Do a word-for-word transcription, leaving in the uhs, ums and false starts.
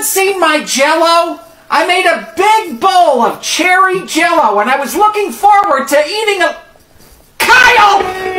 anyone seen my Jello? I made a big bowl of cherry Jello, and I was looking forward to eating a... Kyle!